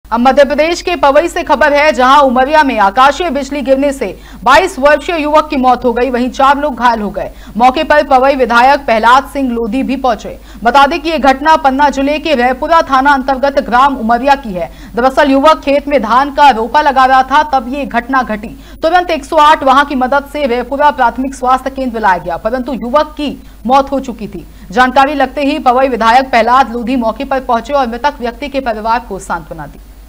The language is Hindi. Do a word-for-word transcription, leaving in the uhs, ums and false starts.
अब मध्य प्रदेश के पवई से खबर है, जहां उमरिया में आकाशीय बिजली गिरने से बाईस वर्षीय युवक की मौत हो गई, वहीं चार लोग घायल हो गए। मौके पर पवई विधायक प्रहलाद सिंह लोधी भी पहुंचे। बता दें कि यह घटना पन्ना जिले के रैपुरा थाना अंतर्गत ग्राम उमरिया की है। दरअसल युवक खेत में धान का रोपा लगा रहा था, तब ये घटना घटी। तुरंत एक सौ आठ वहां की मदद से रैपुरा प्राथमिक स्वास्थ्य केंद्र लाया गया, परंतु युवक की मौत हो चुकी थी। जानकारी लगते ही पवई विधायक प्रहलाद लोधी मौके पर पहुंचे और मृतक व्यक्ति के परिवार को सांत्वना दी।